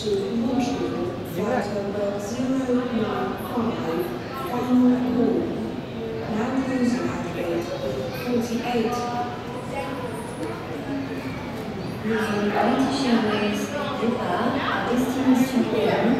to Montreal, flight number 095, final call. Now cruising at gate 48. Nous allons British Airways, départ à destination Lyon.